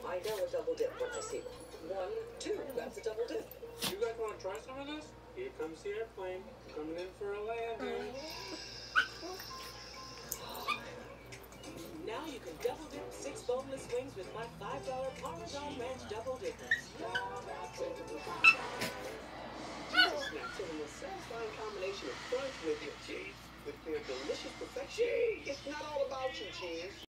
I know a double dip when I see one. 1, 2, that's a double dip. You guys want to try some of this? Here comes the airplane, coming in for a landing. Now you can double dip 6 boneless wings with my $5 Parmesan Ranch double dippers. Cheese snacks are the most satisfying combination of crunch with your cheese, with their delicious perfection. Cheese! It's not all about you, cheese.